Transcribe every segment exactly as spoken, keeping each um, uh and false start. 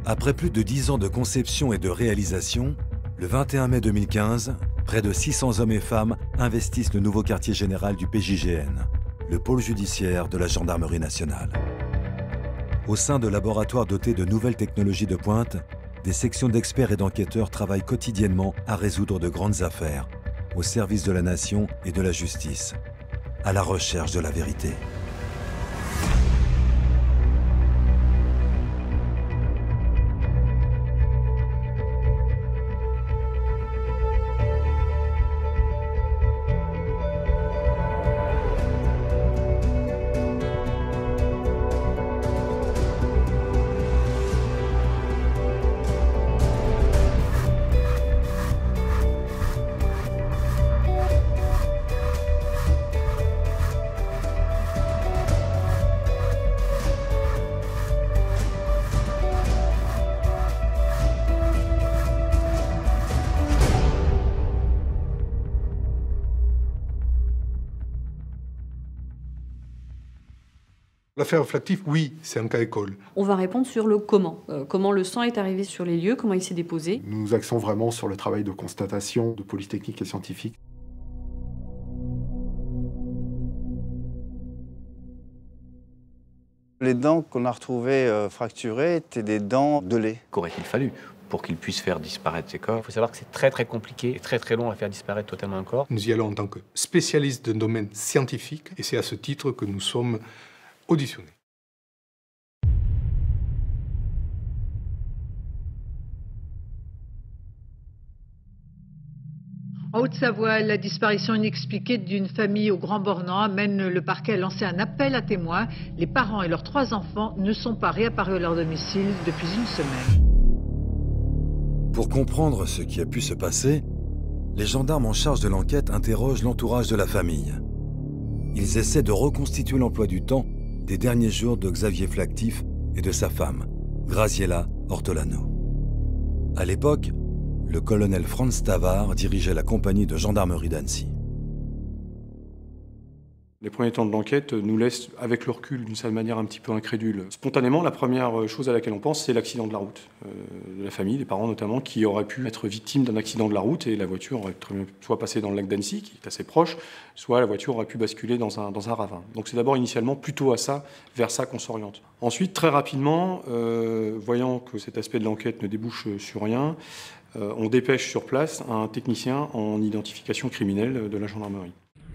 Après plus de dix ans de conception et de réalisation, le vingt et un mai deux mille quinze, près de six cents hommes et femmes investissent le nouveau quartier général du P J G N, le pôle judiciaire de la Gendarmerie nationale. Au sein de laboratoires dotés de nouvelles technologies de pointe, des sections d'experts et d'enquêteurs travaillent quotidiennement à résoudre de grandes affaires, au service de la nation et de la justice, à la recherche de la vérité. L'affaire Flactif, oui, c'est un cas école. On va répondre sur le comment. Euh, comment le sang est arrivé sur les lieux, comment il s'est déposé. Nous nous axons vraiment sur le travail de constatation, de police technique et scientifique. Les dents qu'on a retrouvées euh, fracturées étaient des dents de lait. Qu'aurait-il fallu pour qu'il puisse faire disparaître ces corps? Il faut savoir que c'est très très compliqué et très très long à faire disparaître totalement un corps. Nous y allons en tant que spécialistes d'un domaine scientifique et c'est à ce titre que nous sommes auditionnés. En Haute-Savoie, la disparition inexpliquée d'une famille au Grand Bornand amène le parquet à lancer un appel à témoins. Les parents et leurs trois enfants ne sont pas réapparus à leur domicile depuis une semaine. Pour comprendre ce qui a pu se passer, les gendarmes en charge de l'enquête interrogent l'entourage de la famille. Ils essaient de reconstituer l'emploi du temps des derniers jours de Xavier Flactif et de sa femme, Graziella Ortolano. À l'époque, le colonel Franz Tavar dirigeait la compagnie de gendarmerie d'Annecy. Les premiers temps de l'enquête nous laissent, avec le recul, d'une certaine manière un petit peu incrédule. Spontanément, la première chose à laquelle on pense, c'est l'accident de la route. Euh, de la famille, des parents notamment, qui auraient pu être victimes d'un accident de la route et la voiture aurait soit passé dans le lac d'Annecy, qui est assez proche, soit la voiture aurait pu basculer dans un, dans un ravin. Donc c'est d'abord initialement plutôt à ça, vers ça qu'on s'oriente. Ensuite, très rapidement, euh, voyant que cet aspect de l'enquête ne débouche sur rien, euh, on dépêche sur place un technicien en identification criminelle de la gendarmerie.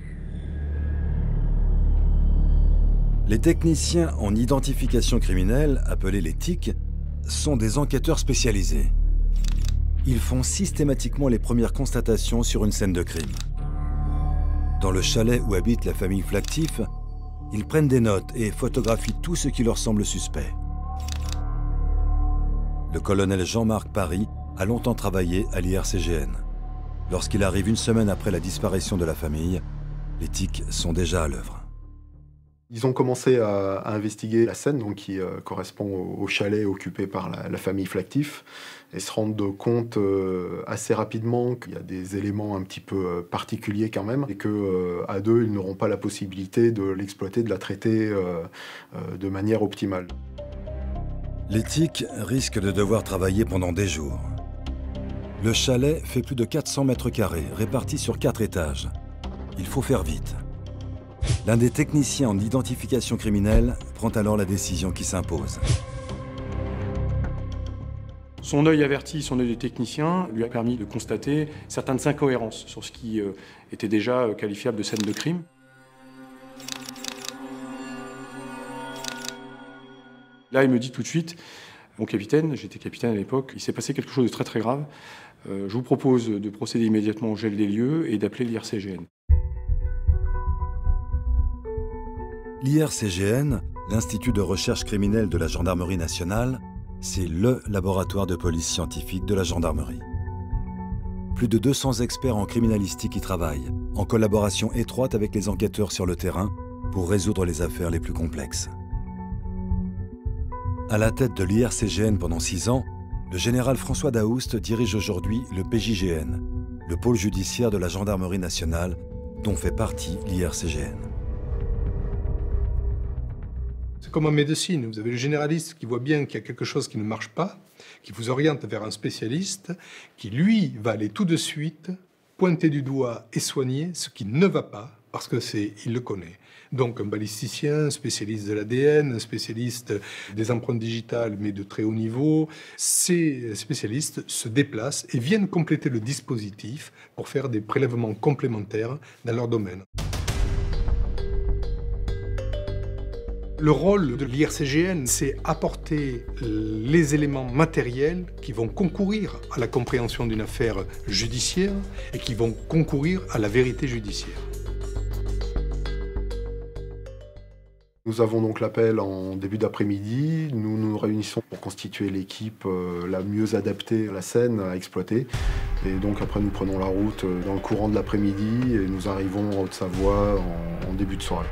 Les techniciens en identification criminelle, appelés les T I C, sont des enquêteurs spécialisés. Ils font systématiquement les premières constatations sur une scène de crime. Dans le chalet où habite la famille Flactif, ils prennent des notes et photographient tout ce qui leur semble suspect. Le colonel Jean-Marc Paris a longtemps travaillé à l'I R C G N. Lorsqu'il arrive une semaine après la disparition de la famille, les T I C sont déjà à l'œuvre. Ils ont commencé à, à investiguer la scène donc, qui euh, correspond au, au chalet occupé par la, la famille Flactif et se rendent compte euh, assez rapidement qu'il y a des éléments un petit peu euh, particuliers quand même et qu'à euh, deux, ils n'auront pas la possibilité de l'exploiter, de la traiter euh, euh, de manière optimale. Les T I C risquent de devoir travailler pendant des jours. Le chalet fait plus de quatre cents mètres carrés, répartis sur quatre étages. Il faut faire vite. L'un des techniciens en identification criminelle prend alors la décision qui s'impose. Son œil averti, son œil de technicien, lui a permis de constater certaines incohérences sur ce qui euh, était déjà euh, qualifiable de scène de crime. Là, il me dit tout de suite, mon capitaine, j'étais capitaine à l'époque, il s'est passé quelque chose de très très grave. Euh, je vous propose de procéder immédiatement au gel des lieux et d'appeler l'I R C G N. L'I R C G N, l'Institut de recherche criminelle de la Gendarmerie nationale, c'est le laboratoire de police scientifique de la gendarmerie. Plus de deux cents experts en criminalistique y travaillent, en collaboration étroite avec les enquêteurs sur le terrain pour résoudre les affaires les plus complexes. À la tête de l'I R C G N pendant six ans, le général François Daoust dirige aujourd'hui le P J G N, le pôle judiciaire de la gendarmerie nationale, dont fait partie l'I R C G N. C'est comme en médecine, vous avez le généraliste qui voit bien qu'il y a quelque chose qui ne marche pas, qui vous oriente vers un spécialiste, qui lui va aller tout de suite pointer du doigt et soigner ce qui ne va pas, parce que c'est, il le connaît. Donc un balisticien, un spécialiste de l'A D N, un spécialiste des empreintes digitales, mais de très haut niveau, ces spécialistes se déplacent et viennent compléter le dispositif pour faire des prélèvements complémentaires dans leur domaine. Le rôle de l'I R C G N, c'est apporter les éléments matériels qui vont concourir à la compréhension d'une affaire judiciaire et qui vont concourir à la vérité judiciaire. Nous avons donc l'appel en début d'après-midi. Nous nous réunissons pour constituer l'équipe euh, la mieux adaptée à la scène à exploiter. Et donc après, nous prenons la route dans le courant de l'après-midi et nous arrivons en Haute-Savoie en, en début de soirée.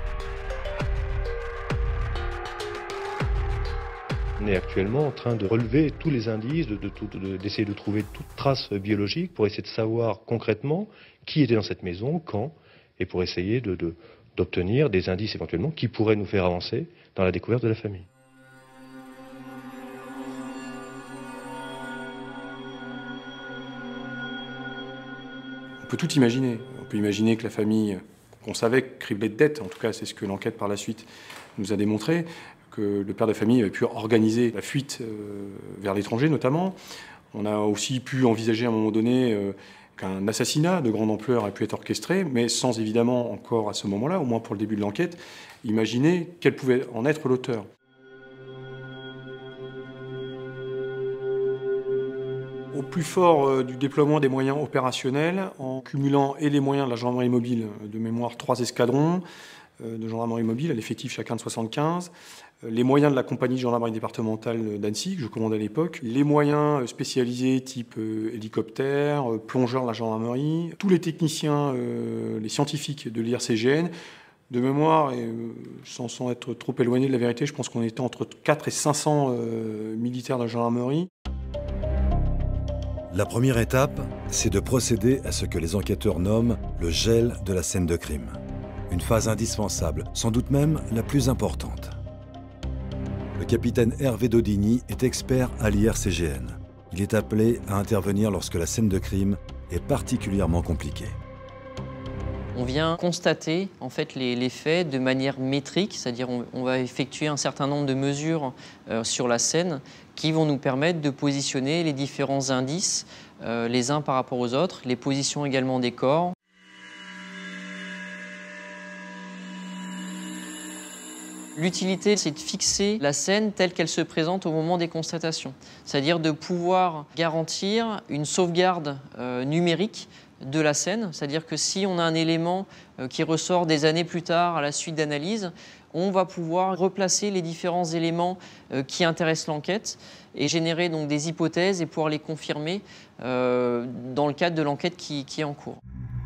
On est actuellement en train de relever tous les indices, de, de, de, d'essayer de trouver toute trace biologique pour essayer de savoir concrètement qui était dans cette maison, quand, et pour essayer de, de, d'obtenir des indices éventuellement qui pourraient nous faire avancer dans la découverte de la famille. On peut tout imaginer. On peut imaginer que la famille, qu'on savait criblée de dettes, en tout cas c'est ce que l'enquête par la suite nous a démontré, que le père de famille avait pu organiser la fuite euh, vers l'étranger notamment. On a aussi pu envisager à un moment donné euh, qu'un assassinat de grande ampleur a pu être orchestré, mais sans évidemment encore à ce moment-là, au moins pour le début de l'enquête, imaginer quel pouvait en être l'auteur. Au plus fort euh, du déploiement des moyens opérationnels, en cumulant et les moyens de la gendarmerie mobile, de mémoire trois escadrons euh, de gendarmerie mobile à l'effectif chacun de soixante-quinze, les moyens de la compagnie de gendarmerie départementale d'Annecy, que je commandais à l'époque, les moyens spécialisés type euh, hélicoptère, euh, plongeurs de la gendarmerie, tous les techniciens, euh, les scientifiques de l'I R C G N. De mémoire, et, euh, sans, sans être trop éloigné de la vérité, je pense qu'on était entre quatre et cinq cents euh, militaires de la gendarmerie. La première étape, c'est de procéder à ce que les enquêteurs nomment le gel de la scène de crime. Une phase indispensable, sans doute même la plus importante. Le capitaine Hervé Daudigny est expert à l'I R C G N. Il est appelé à intervenir lorsque la scène de crime est particulièrement compliquée. On vient constater en fait les, les faits de manière métrique, c'est-à-dire on, on va effectuer un certain nombre de mesures euh, sur la scène qui vont nous permettre de positionner les différents indices euh, les uns par rapport aux autres, les positions également des corps. L'utilité, c'est de fixer la scène telle qu'elle se présente au moment des constatations, c'est-à-dire de pouvoir garantir une sauvegarde euh, numérique de la scène, c'est-à-dire que si on a un élément euh, qui ressort des années plus tard à la suite d'analyse, on va pouvoir replacer les différents éléments euh, qui intéressent l'enquête et générer donc des hypothèses et pouvoir les confirmer euh, dans le cadre de l'enquête qui, qui est en cours.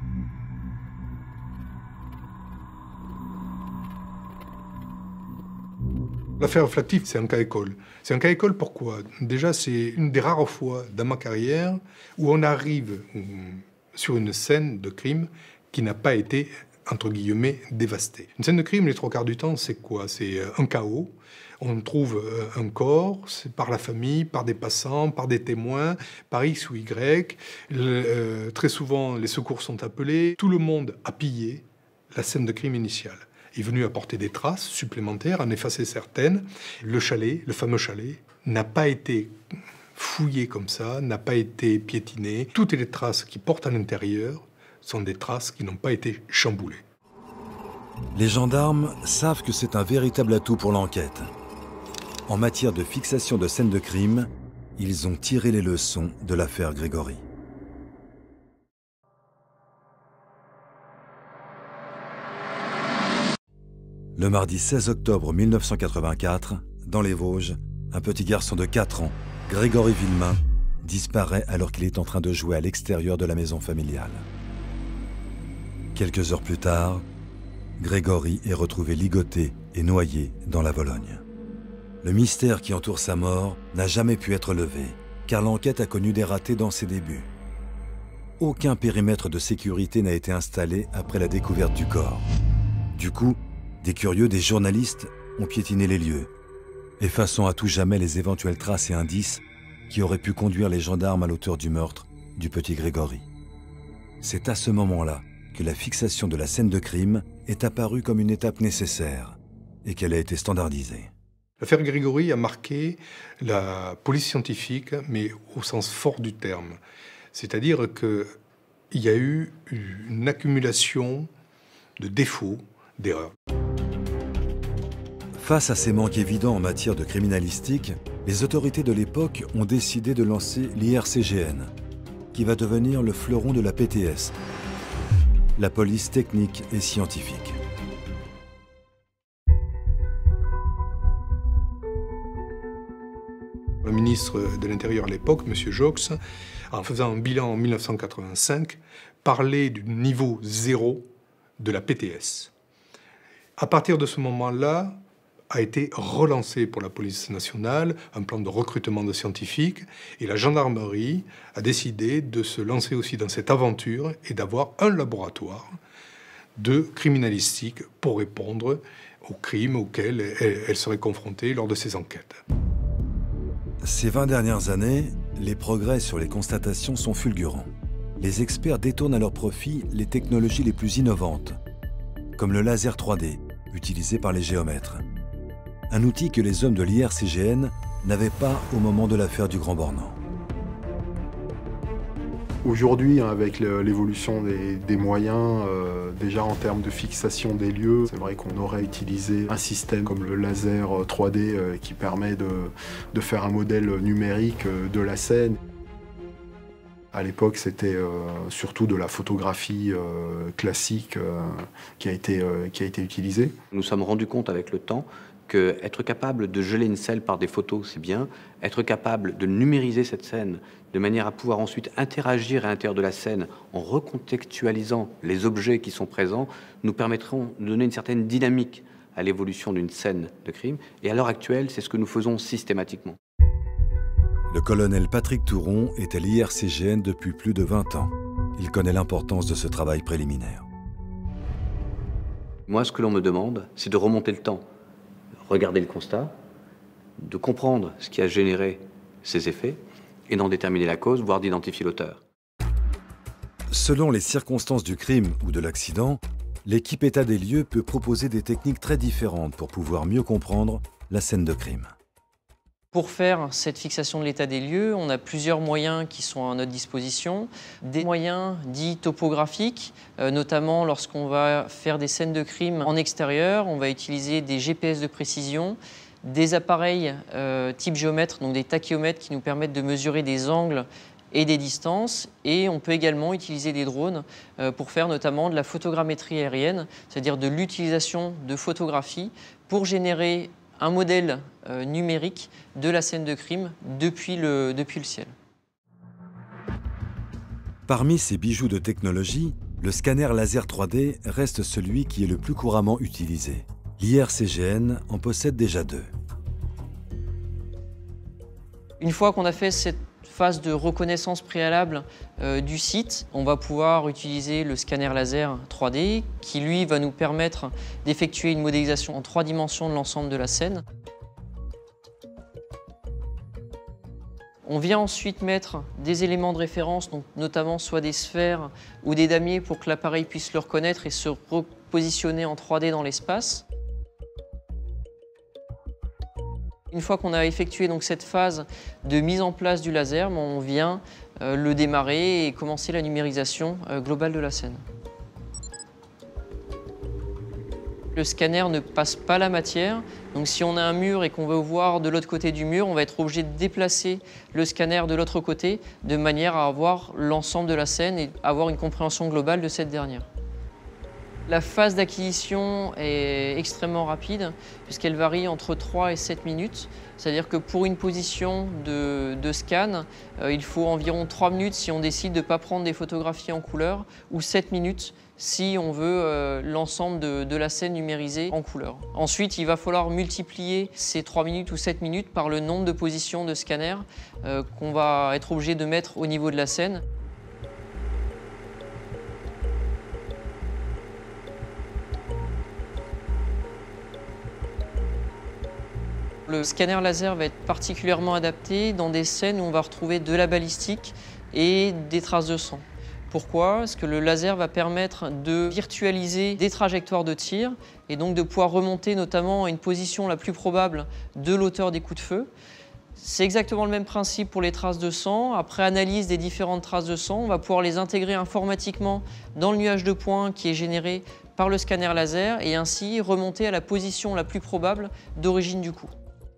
L'affaire Flactif, c'est un cas école. C'est un cas école pourquoi? Déjà, c'est une des rares fois dans ma carrière où on arrive sur une scène de crime qui n'a pas été, entre guillemets, dévastée. Une scène de crime, les trois quarts du temps, c'est quoi? C'est un chaos. On trouve un corps, c'est par la famille, par des passants, par des témoins, par X ou Y. Le, euh, très souvent, les secours sont appelés. Tout le monde a pillé la scène de crime initiale. Est venu apporter des traces supplémentaires, en effacer certaines. Le chalet, le fameux chalet, n'a pas été fouillé comme ça, n'a pas été piétiné. Toutes les traces qui portent à l'intérieur sont des traces qui n'ont pas été chamboulées. Les gendarmes savent que c'est un véritable atout pour l'enquête. En matière de fixation de scènes de crime, ils ont tiré les leçons de l'affaire Grégory. Le mardi seize octobre mille neuf cent quatre-vingt-quatre, dans les Vosges, un petit garçon de quatre ans, Grégory Villemain, disparaît alors qu'il est en train de jouer à l'extérieur de la maison familiale. Quelques heures plus tard, Grégory est retrouvé ligoté et noyé dans la Vologne. Le mystère qui entoure sa mort n'a jamais pu être levé, car l'enquête a connu des ratés dans ses débuts. Aucun périmètre de sécurité n'a été installé après la découverte du corps. Du coup, des curieux, des journalistes ont piétiné les lieux, effaçant à tout jamais les éventuelles traces et indices qui auraient pu conduire les gendarmes à l'auteur du meurtre du petit Grégory. C'est à ce moment-là que la fixation de la scène de crime est apparue comme une étape nécessaire et qu'elle a été standardisée. L'affaire Grégory a marqué la police scientifique, mais au sens fort du terme. C'est-à-dire qu'il y a eu une accumulation de défauts, d'erreurs. Face à ces manques évidents en matière de criminalistique, les autorités de l'époque ont décidé de lancer l'I R C G N, qui va devenir le fleuron de la P T S, la police technique et scientifique. Le ministre de l'Intérieur à l'époque, M. Jox, en faisant un bilan en mille neuf cent quatre-vingt-cinq, parlait du niveau zéro de la P T S. À partir de ce moment-là, a été relancé pour la police nationale un plan de recrutement de scientifiques et la gendarmerie a décidé de se lancer aussi dans cette aventure et d'avoir un laboratoire de criminalistique pour répondre aux crimes auxquels elle, elle serait confrontée lors de ses enquêtes. Ces vingt dernières années, les progrès sur les constatations sont fulgurants. Les experts détournent à leur profit les technologies les plus innovantes, comme le laser trois D, utilisé par les géomètres. Un outil que les hommes de l'I R C G N n'avaient pas au moment de l'affaire du Grand Bornand. Aujourd'hui, avec l'évolution des, des moyens, euh, déjà en termes de fixation des lieux, c'est vrai qu'on aurait utilisé un système comme le laser trois D euh, qui permet de, de faire un modèle numérique euh, de la scène. À l'époque, c'était euh, surtout de la photographie euh, classique euh, qui a été, euh, qui a été utilisée. Nous nous sommes rendus compte avec le temps qu'être capable de geler une scène par des photos, c'est bien. Être capable de numériser cette scène de manière à pouvoir ensuite interagir à l'intérieur de la scène en recontextualisant les objets qui sont présents, nous permettront de donner une certaine dynamique à l'évolution d'une scène de crime. Et à l'heure actuelle, c'est ce que nous faisons systématiquement. Le colonel Patrick Touron est à l'I R C G N depuis plus de vingt ans. Il connaît l'importance de ce travail préliminaire. Moi, ce que l'on me demande, c'est de remonter le temps. Regarder le constat, de comprendre ce qui a généré ces effets et d'en déterminer la cause, voire d'identifier l'auteur. Selon les circonstances du crime ou de l'accident, l'équipe état des lieux peut proposer des techniques très différentes pour pouvoir mieux comprendre la scène de crime. Pour faire cette fixation de l'état des lieux, on a plusieurs moyens qui sont à notre disposition. Des moyens dits topographiques, euh, notamment lorsqu'on va faire des scènes de crime en extérieur, on va utiliser des G P S de précision, des appareils euh, type géomètre, donc des tachyomètres qui nous permettent de mesurer des angles et des distances. Et on peut également utiliser des drones euh, pour faire notamment de la photogrammétrie aérienne, c'est-à-dire de l'utilisation de photographies pour générer un modèle euh, numérique de la scène de crime depuis le, depuis le ciel. Parmi ces bijoux de technologie, le scanner laser trois D reste celui qui est le plus couramment utilisé. L'I R C G N en possède déjà deux. Une fois qu'on a fait cette phase de reconnaissance préalable euh, du site, on va pouvoir utiliser le scanner laser trois D qui, lui, va nous permettre d'effectuer une modélisation en trois dimensions de l'ensemble de la scène. On vient ensuite mettre des éléments de référence, donc notamment soit des sphères ou des damiers pour que l'appareil puisse le reconnaître et se repositionner en trois D dans l'espace. Une fois qu'on a effectué donc cette phase de mise en place du laser, on vient euh, le démarrer et commencer la numérisation euh, globale de la scène. Le scanner ne passe pas la matière, donc si on a un mur et qu'on veut voir de l'autre côté du mur, on va être obligé de déplacer le scanner de l'autre côté de manière à avoir l'ensemble de la scène et avoir une compréhension globale de cette dernière. La phase d'acquisition est extrêmement rapide puisqu'elle varie entre trois et sept minutes. C'est-à-dire que pour une position de, de scan, euh, il faut environ trois minutes si on décide de ne pas prendre des photographies en couleur ou sept minutes si on veut euh, l'ensemble de, de la scène numérisée en couleur. Ensuite, il va falloir multiplier ces trois minutes ou sept minutes par le nombre de positions de scanner euh, qu'on va être obligé de mettre au niveau de la scène. Le scanner laser va être particulièrement adapté dans des scènes où on va retrouver de la balistique et des traces de sang. Pourquoi? Parce que le laser va permettre de virtualiser des trajectoires de tir et donc de pouvoir remonter notamment à une position la plus probable de l'auteur des coups de feu. C'est exactement le même principe pour les traces de sang. Après analyse des différentes traces de sang, on va pouvoir les intégrer informatiquement dans le nuage de points qui est généré par le scanner laser et ainsi remonter à la position la plus probable d'origine du coup.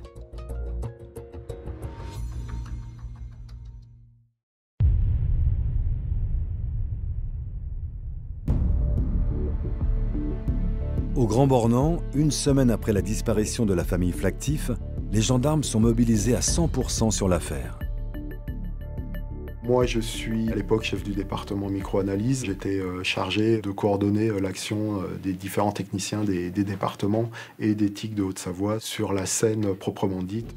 Au Grand Bornand, une semaine après la disparition de la famille Flactif, les gendarmes sont mobilisés à cent pour cent sur l'affaire. Moi, je suis à l'époque chef du département microanalyse. J'étais euh, chargé de coordonner euh, l'action euh, des différents techniciens des, des départements et des T I C de Haute-Savoie sur la scène proprement dite.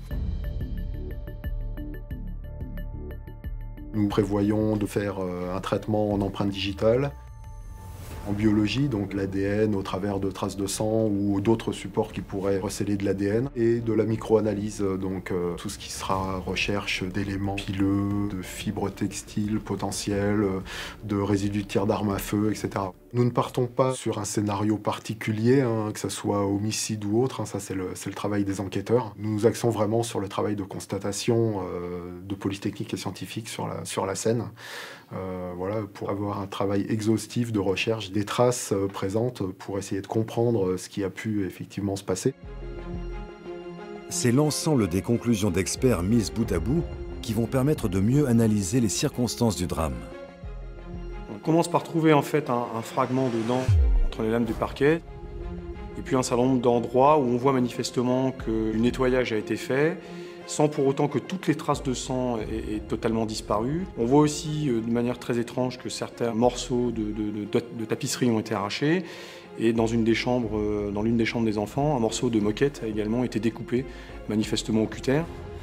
Nous prévoyons de faire euh, un traitement en empreinte digitale. En biologie, donc l'A D N au travers de traces de sang ou d'autres supports qui pourraient recéler de l'A D N, et de la microanalyse, donc euh, tout ce qui sera recherche d'éléments pileux, de fibres textiles potentielles, de résidus de tir d'armes à feu, et cetera. Nous ne partons pas sur un scénario particulier, hein, que ce soit homicide ou autre, hein, ça c'est le, c'est le travail des enquêteurs. Nous nous axons vraiment sur le travail de constatation euh, de police technique et scientifique sur la, sur la scène, euh, voilà, pour avoir un travail exhaustif de recherche des traces euh, présentes pour essayer de comprendre ce qui a pu effectivement se passer. C'est l'ensemble des conclusions d'experts mises bout à bout qui vont permettre de mieux analyser les circonstances du drame. On commence par trouver en fait un, un fragment de dent entre les lames du parquet et puis un certain nombre d'endroits où on voit manifestement que le nettoyage a été fait sans pour autant que toutes les traces de sang aient, aient totalement disparu. On voit aussi euh, de manière très étrange que certains morceaux de, de, de, de tapisserie ont été arrachés et dans une des chambres, euh, dans l'une des chambres des enfants, un morceau de moquette a également été découpé, manifestement au cutter.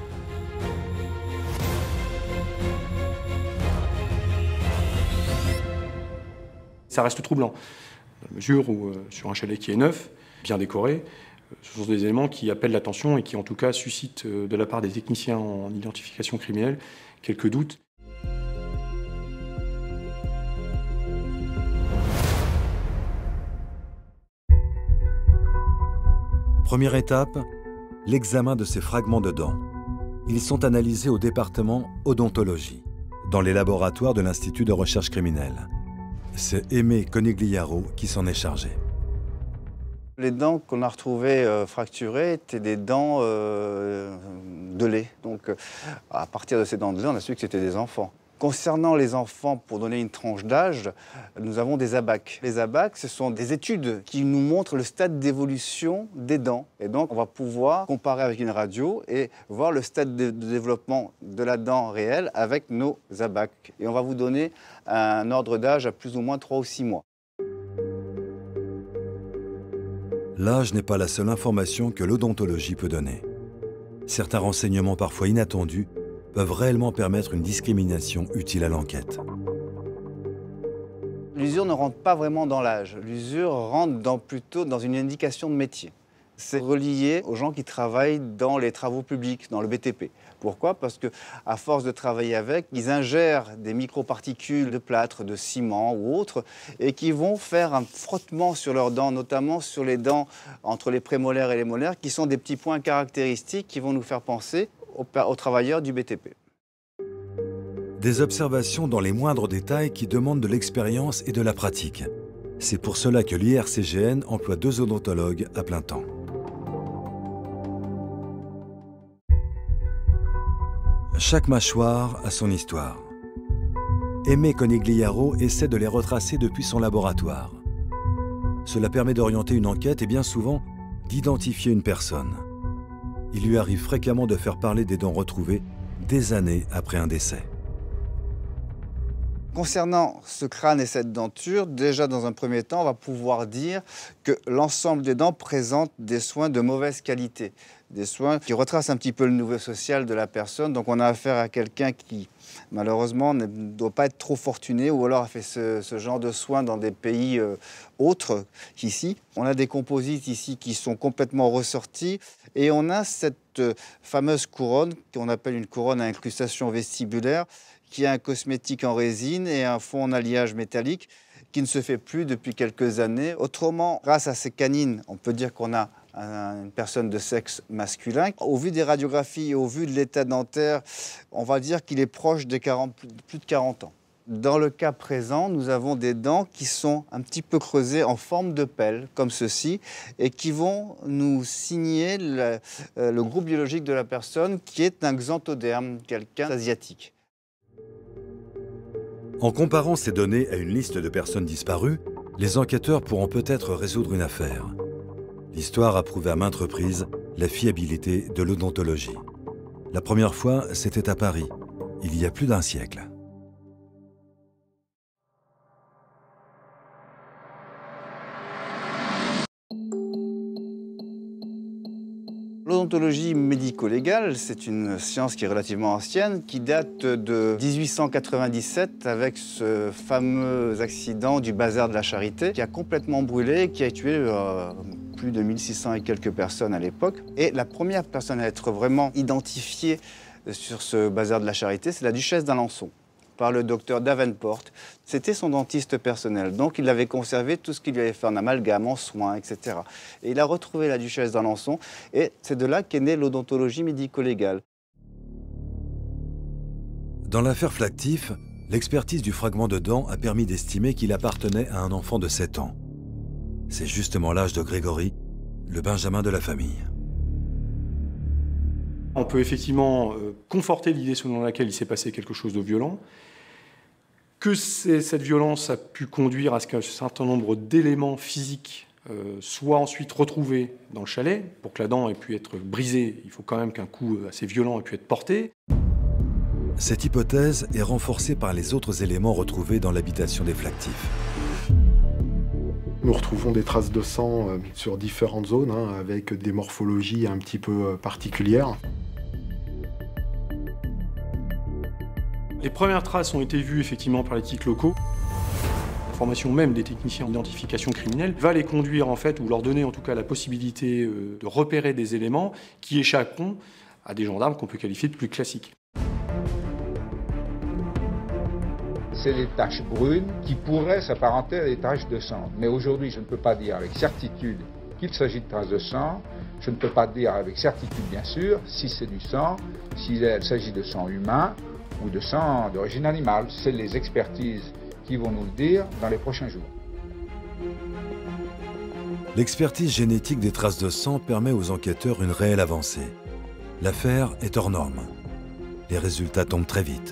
Ça reste troublant, dans la mesure où, euh, sur un chalet qui est neuf, bien décoré, euh, ce sont des éléments qui appellent l'attention et qui, en tout cas, suscitent, euh, de la part des techniciens en identification criminelle, quelques doutes. Première étape, l'examen de ces fragments de dents. Ils sont analysés au département odontologie, dans les laboratoires de l'Institut de recherche criminelle. C'est Aimé Conigliaro qui s'en est chargé. Les dents qu'on a retrouvées euh, fracturées étaient des dents euh, de lait. Donc, euh, à partir de ces dents de lait, on a su que c'était des enfants. Concernant les enfants, pour donner une tranche d'âge, nous avons des A B A C. Les A B A C, ce sont des études qui nous montrent le stade d'évolution des dents. Et donc, on va pouvoir comparer avec une radio et voir le stade de développement de la dent réelle avec nos A B A C. Et on va vous donner un ordre d'âge à plus ou moins trois ou six mois. L'âge n'est pas la seule information que l'odontologie peut donner. Certains renseignements parfois inattendus peuvent réellement permettre une discrimination utile à l'enquête. L'usure ne rentre pas vraiment dans l'âge. L'usure rentre dans, plutôt dans une indication de métier. C'est relié aux gens qui travaillent dans les travaux publics, dans le B T P. Pourquoi? Parce qu'à force de travailler avec, ils ingèrent des microparticules de plâtre, de ciment ou autres, et qui vont faire un frottement sur leurs dents, notamment sur les dents entre les prémolaires et les molaires, qui sont des petits points caractéristiques qui vont nous faire penser aux, aux travailleurs du B T P. Des observations dans les moindres détails qui demandent de l'expérience et de la pratique. C'est pour cela que l'I R C G N emploie deux odontologues à plein temps. Chaque mâchoire a son histoire. Aimé Conigliaro essaie de les retracer depuis son laboratoire. Cela permet d'orienter une enquête et bien souvent d'identifier une personne. Il lui arrive fréquemment de faire parler des dents retrouvées des années après un décès. Concernant ce crâne et cette denture, déjà dans un premier temps, on va pouvoir dire que l'ensemble des dents présente des soins de mauvaise qualité. des soins qui retracent un petit peu le niveau social de la personne. Donc on a affaire à quelqu'un qui, malheureusement, ne doit pas être trop fortuné ou alors a fait ce, ce genre de soins dans des pays euh, autres qu'ici. On a des composites ici qui sont complètement ressortis et on a cette euh, fameuse couronne qu'on appelle une couronne à incrustation vestibulaire qui a un cosmétique en résine et un fond en alliage métallique qui ne se fait plus depuis quelques années. Autrement, grâce à ces canines, on peut dire qu'on a une personne de sexe masculin. Au vu des radiographies et au vu de l'état dentaire, on va dire qu'il est proche des quarante, plus de quarante ans. Dans le cas présent, nous avons des dents qui sont un petit peu creusées en forme de pelle, comme ceci, et qui vont nous signer le, euh, le groupe biologique de la personne, qui est un xanthoderme, quelqu'un d'asiatique. En comparant ces données à une liste de personnes disparues, les enquêteurs pourront peut-être résoudre une affaire. L'histoire a prouvé à maintes reprises la fiabilité de l'odontologie. La première fois, c'était à Paris, il y a plus d'un siècle. L'odontologie médico-légale, c'est une science qui est relativement ancienne, qui date de mille huit cent quatre-vingt-dix-sept avec ce fameux accident du bazar de la Charité qui a complètement brûlé, qui a tué euh, plus de mille six cents et quelques personnes à l'époque. Et la première personne à être vraiment identifiée sur ce bazar de la Charité, c'est la duchesse d'Alençon, par le docteur Davenport. C'était son dentiste personnel, donc il avait conservé tout ce qu'il lui avait fait en amalgame, en soins, et cetera. Et il a retrouvé la duchesse d'Alençon, et c'est de là qu'est née l'odontologie médico-légale. Dans l'affaire Flactif, l'expertise du fragment de dent a permis d'estimer qu'il appartenait à un enfant de sept ans. C'est justement l'âge de Grégory, le benjamin de la famille. On peut effectivement euh, conforter l'idée selon laquelle il s'est passé quelque chose de violent, que cette violence a pu conduire à ce qu'un certain nombre d'éléments physiques euh, soient ensuite retrouvés dans le chalet. Pour que la dent ait pu être brisée, il faut quand même qu'un coup assez violent ait pu être porté. Cette hypothèse est renforcée par les autres éléments retrouvés dans l'habitation des Flactif. Nous retrouvons des traces de sang euh, sur différentes zones, hein, avec des morphologies un petit peu euh, particulières. Les premières traces ont été vues effectivement par les tics locaux. La formation même des techniciens d'identification criminelle va les conduire en fait, ou leur donner en tout cas la possibilité euh, de repérer des éléments qui échapperont à des gendarmes qu'on peut qualifier de plus classiques. C'est des taches brunes qui pourraient s'apparenter à des taches de sang. Mais aujourd'hui, je ne peux pas dire avec certitude qu'il s'agit de traces de sang. Je ne peux pas dire avec certitude, bien sûr, si c'est du sang, s'il s'agit de sang humain ou de sang d'origine animale. C'est les expertises qui vont nous le dire dans les prochains jours. L'expertise génétique des traces de sang permet aux enquêteurs une réelle avancée. L'affaire est hors norme. Les résultats tombent très vite.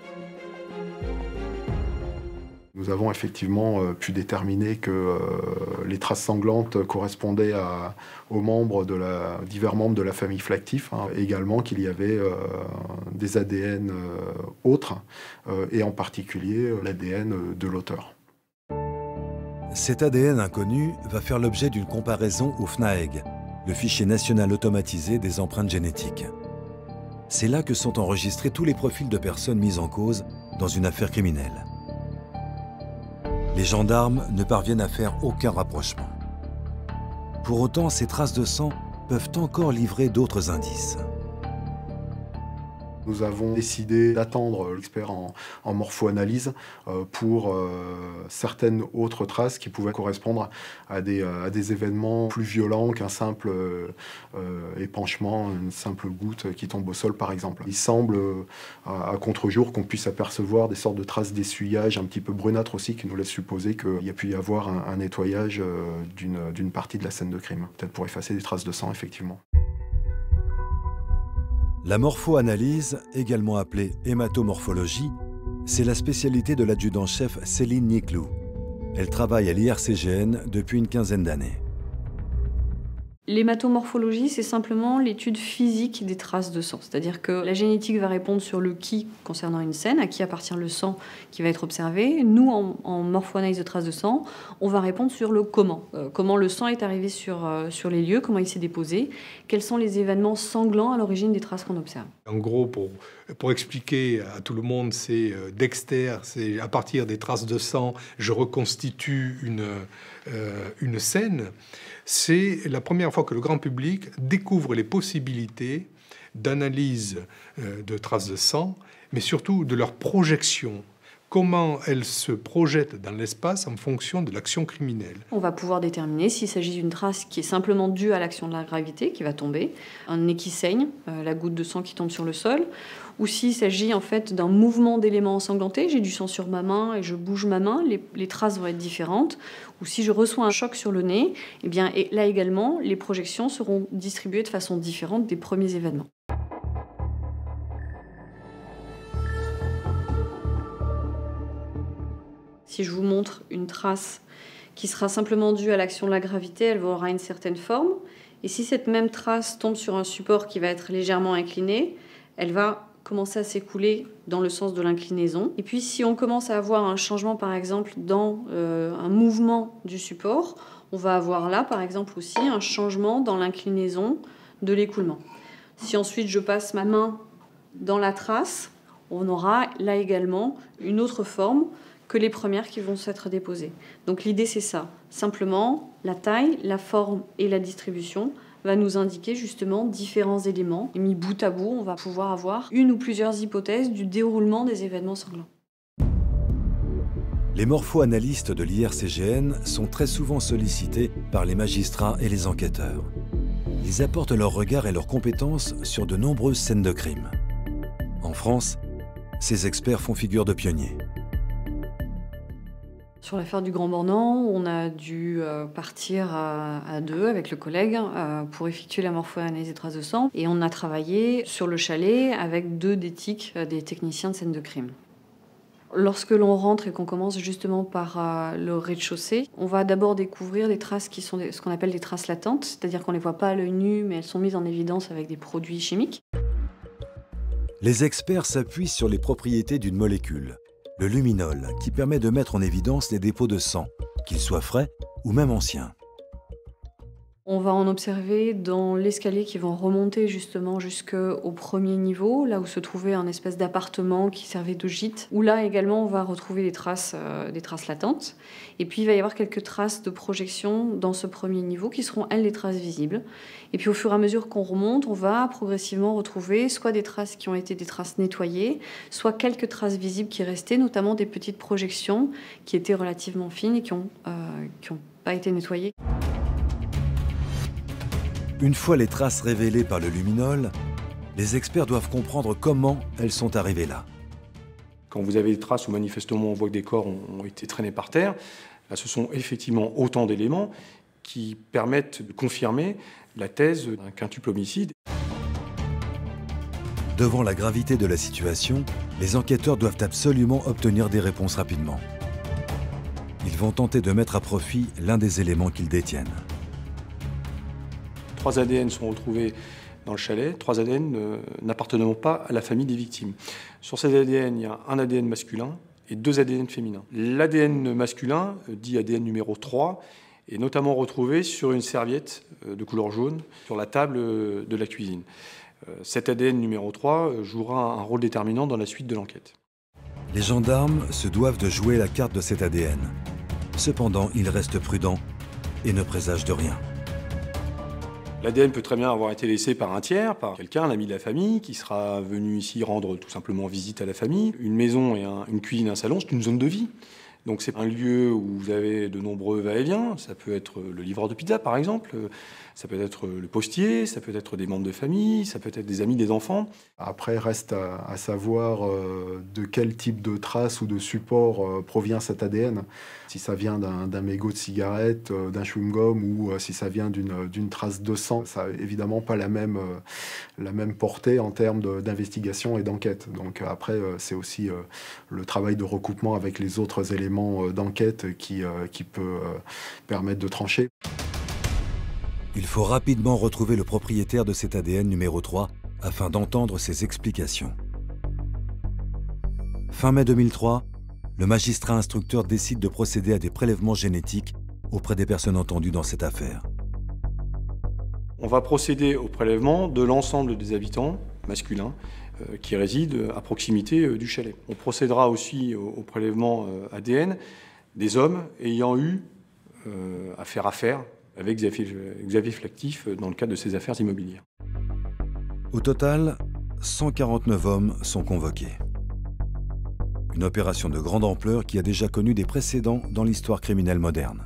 Nous avons effectivement euh, pu déterminer que euh, les traces sanglantes correspondaient à, aux membres de la, divers membres de la famille Flactif, hein, et également qu'il y avait euh, des A D N euh, autres, euh, et en particulier l'A D N de l'auteur. Cet A D N inconnu va faire l'objet d'une comparaison au FNAEG, le fichier national automatisé des empreintes génétiques. C'est là que sont enregistrés tous les profils de personnes mises en cause dans une affaire criminelle. Les gendarmes ne parviennent à faire aucun rapprochement. Pour autant, ces traces de sang peuvent encore livrer d'autres indices. Nous avons décidé d'attendre l'expert en, en morpho-analyse euh, pour euh, certaines autres traces qui pouvaient correspondre à des, euh, à des événements plus violents qu'un simple euh, épanchement, une simple goutte qui tombe au sol par exemple. Il semble euh, à, à contre-jour qu'on puisse apercevoir des sortes de traces d'essuyage un petit peu brunâtres aussi qui nous laissent supposer qu'il y a pu y avoir un, un nettoyage euh, d'une, d'une partie de la scène de crime, peut-être pour effacer des traces de sang effectivement. La morpho-analyse, également appelée hématomorphologie, c'est la spécialité de l'adjudant-chef Céline Niclou. Elle travaille à l'I R C G N depuis une quinzaine d'années. L'hématomorphologie, c'est simplement l'étude physique des traces de sang. C'est-à-dire que la génétique va répondre sur le qui concernant une scène, à qui appartient le sang qui va être observé. Nous, en, en morpho-analyse de traces de sang, on va répondre sur le comment. Euh, comment le sang est arrivé sur, euh, sur les lieux, comment il s'est déposé, quels sont les événements sanglants à l'origine des traces qu'on observe. En gros, pour, pour expliquer à tout le monde, c'est euh, Dexter, c'est à partir des traces de sang, je reconstitue une, euh, une scène. C'est la première fois que le grand public découvre les possibilités d'analyse euh, de traces de sang, mais surtout de leur projection. Comment elles se projettent dans l'espace en fonction de l'action criminelle. On va pouvoir déterminer s'il s'agit d'une trace qui est simplement due à l'action de la gravité, qui va tomber, un nez qui saigne, euh, la goutte de sang qui tombe sur le sol, ou s'il s'agit en fait d'un mouvement d'éléments ensanglantés, j'ai du sang sur ma main et je bouge ma main, les, les traces vont être différentes, ou si je reçois un choc sur le nez, eh bien, et là également, les projections seront distribuées de façon différente des premiers événements. Si je vous montre une trace qui sera simplement due à l'action de la gravité, elle aura une certaine forme. Et si cette même trace tombe sur un support qui va être légèrement incliné, elle va commencer à s'écouler dans le sens de l'inclinaison. Et puis si on commence à avoir un changement, par exemple, dans euh, un mouvement du support, on va avoir là, par exemple, aussi un changement dans l'inclinaison de l'écoulement. Si ensuite je passe ma main dans la trace, on aura là également une autre forme que les premières qui vont s'être déposées. Donc l'idée c'est ça, simplement la taille, la forme et la distribution va nous indiquer justement différents éléments. Et mis bout à bout, on va pouvoir avoir une ou plusieurs hypothèses du déroulement des événements sanglants. Les morpho-analystes de l'I R C G N sont très souvent sollicités par les magistrats et les enquêteurs. Ils apportent leur regard et leurs compétences sur de nombreuses scènes de crime. En France, ces experts font figure de pionniers. Sur l'affaire du Grand Bornand, on a dû euh, partir à, à deux avec le collègue euh, pour effectuer la morpho-analyse des traces de sang. Et on a travaillé sur le chalet avec deux d'éthique, euh, des techniciens de scène de crime. Lorsque l'on rentre et qu'on commence justement par euh, le rez-de-chaussée, on va d'abord découvrir des traces qui sont des, ce qu'on appelle des traces latentes, c'est-à-dire qu'on ne les voit pas à l'œil nu, mais elles sont mises en évidence avec des produits chimiques. Les experts s'appuient sur les propriétés d'une molécule, le luminol, qui permet de mettre en évidence les dépôts de sang, qu'ils soient frais ou même anciens. On va en observer dans l'escalier qui vont remonter justement jusqu'au premier niveau, là où se trouvait un espèce d'appartement qui servait de gîte, où là également on va retrouver des traces, euh, des traces latentes. Et puis il va y avoir quelques traces de projection dans ce premier niveau qui seront, elles, les traces visibles. Et puis au fur et à mesure qu'on remonte, on va progressivement retrouver soit des traces qui ont été des traces nettoyées, soit quelques traces visibles qui restaient, notamment des petites projections qui étaient relativement fines et qui n'ont euh, qui ont pas été nettoyées. Une fois les traces révélées par le luminol, les experts doivent comprendre comment elles sont arrivées là. Quand vous avez des traces où manifestement on voit que des corps ont, ont été traînés par terre, là, ce sont effectivement autant d'éléments qui permettent de confirmer la thèse d'un quintuple homicide. Devant la gravité de la situation, les enquêteurs doivent absolument obtenir des réponses rapidement. Ils vont tenter de mettre à profit l'un des éléments qu'ils détiennent. Trois A D N sont retrouvés dans le chalet, trois A D N euh, n'appartenant pas à la famille des victimes. Sur ces A D N, il y a un A D N masculin et deux A D N féminins. L'A D N masculin, euh, dit A D N numéro trois, est notamment retrouvé sur une serviette euh, de couleur jaune sur la table euh, de la cuisine. Euh, cet A D N numéro trois euh, jouera un rôle déterminant dans la suite de l'enquête. Les gendarmes se doivent de jouer la carte de cet A D N. Cependant, ils restent prudents et ne présagent de rien. L'A D N peut très bien avoir été laissé par un tiers, par quelqu'un, un ami de la famille, qui sera venu ici rendre tout simplement visite à la famille. Une maison et un, une cuisine, un salon, c'est une zone de vie. Donc c'est un lieu où vous avez de nombreux va-et-vient. Ça peut être le livreur de pizza, par exemple. Ça peut être le postier, ça peut être des membres de famille, ça peut être des amis des enfants. Après, reste à, à savoir euh, de quel type de trace ou de support euh, provient cet A D N. Si ça vient d'un, d'un mégot de cigarette, euh, d'un chewing-gum ou euh, si ça vient d'une, d'une trace de sang, ça n'a évidemment pas la même, euh, la même portée en termes de, d'investigation et d'enquête. Donc après, euh, c'est aussi euh, le travail de recoupement avec les autres éléments euh, d'enquête qui, euh, qui peut euh, permettre de trancher. Il faut rapidement retrouver le propriétaire de cet A D N numéro trois afin d'entendre ses explications. Fin mai deux mille trois, le magistrat instructeur décide de procéder à des prélèvements génétiques auprès des personnes entendues dans cette affaire. On va procéder au prélèvement de l'ensemble des habitants masculins euh, qui résident à proximité euh, du chalet. On procédera aussi au, au prélèvement euh, A D N des hommes ayant eu euh, à faire affaire avec Xavier, Xavier Flactif dans le cadre de ses affaires immobilières. Au total, cent quarante-neuf hommes sont convoqués. Une opération de grande ampleur qui a déjà connu des précédents dans l'histoire criminelle moderne.